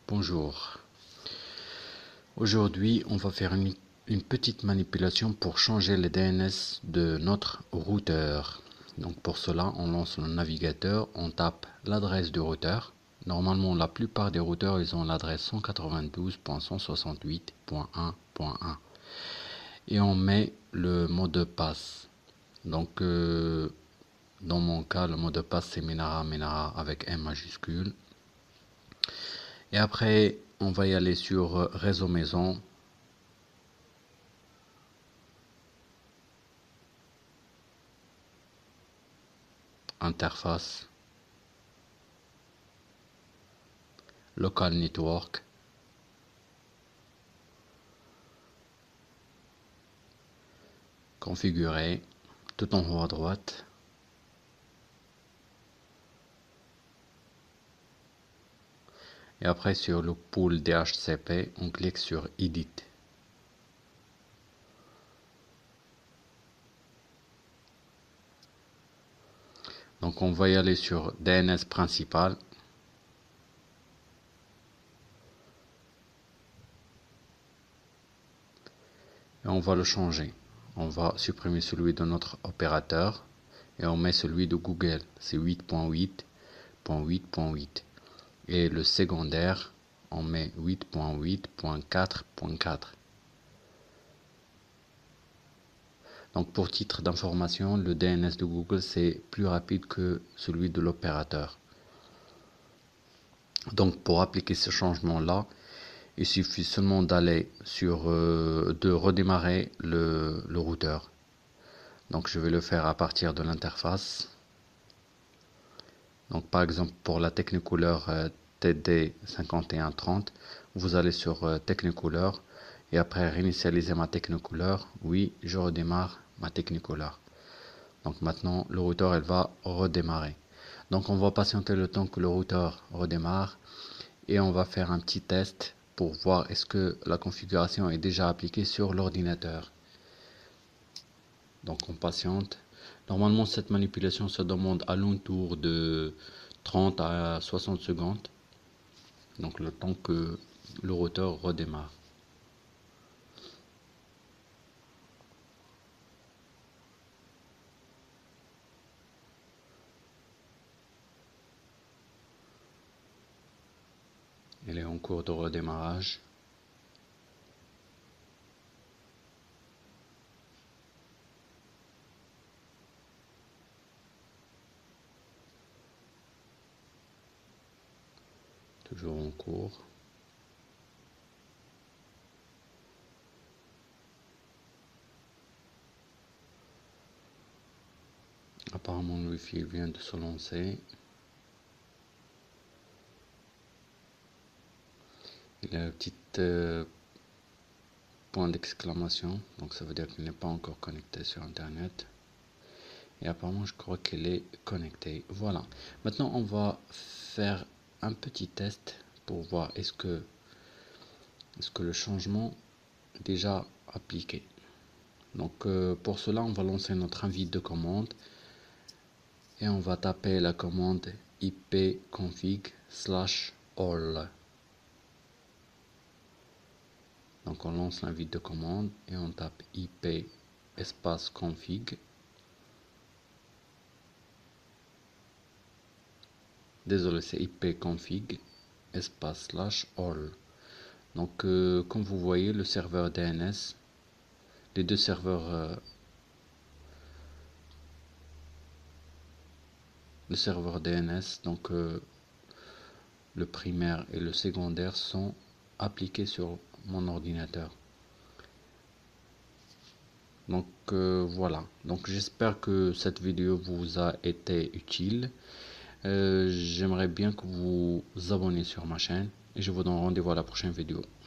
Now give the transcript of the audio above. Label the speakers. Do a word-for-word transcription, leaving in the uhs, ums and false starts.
Speaker 1: Bonjour. Aujourd'hui, on va faire une, une petite manipulation pour changer le D N S de notre routeur. Donc pour cela, on lance le navigateur, on tape l'adresse du routeur. Normalement, la plupart des routeurs, ils ont l'adresse cent quatre-vingt-douze point cent soixante-huit point un point un. Et on met le mot de passe. Donc, euh, dans mon cas, le mot de passe, c'est Menara Menara avec M majuscule. Et après, on va y aller sur réseau maison. Interface. Local network. Configurer. Tout en haut à droite. Et après, sur le pool D H C P, on clique sur Edit. Donc on va y aller sur D N S principal. Et on va le changer. On va supprimer celui de notre opérateur. Et on met celui de Google. C'est huit point huit point huit point huit. Et le secondaire, on met huit point huit point quatre point quatre. Donc pour titre d'information, le D N S de Google c'est plus rapide que celui de l'opérateur. Donc pour appliquer ce changement là, il suffit seulement d'aller sur euh, de redémarrer le, le routeur. Donc je vais le faire à partir de l'interface. Donc par exemple pour la Technicolor euh, T D cinquante et un trente, vous allez sur euh, Technicolor et après réinitialiser ma Technicolor. Oui, je redémarre ma Technicolor. Donc maintenant le routeur elle va redémarrer. Donc on va patienter le temps que le routeur redémarre et on va faire un petit test pour voir est-ce que la configuration est déjà appliquée sur l'ordinateur. Donc on patiente. Normalement cette manipulation se demande à l'entour de trente à soixante secondes. Donc le temps que le routeur redémarre. Il est en cours de redémarrage. Toujours en cours. Apparemment le Wi-Fi vient de se lancer. Il y a un petit euh, point d'exclamation, donc ça veut dire qu'il n'est pas encore connecté sur internet. Et apparemment je crois qu'il est connecté. Voilà. Maintenant on va faire un petit test pour voir est-ce que est-ce que le changement est déjà appliqué. Donc euh, pour cela on va lancer notre invite de commande et on va taper la commande ipconfig slash all. Donc on lance l'invite de commande et on tape ip espace config. Désolé, c'est ipconfig espace slash all. Donc euh, comme vous voyez, le serveur D N S, les deux serveurs euh, le serveur D N S, donc euh, le primaire et le secondaire sont appliqués sur mon ordinateur. Donc euh, voilà, donc j'espère que cette vidéo vous a été utile. Euh, j'aimerais bien que vous vous abonnez sur ma chaîne et je vous donne rendez-vous à la prochaine vidéo.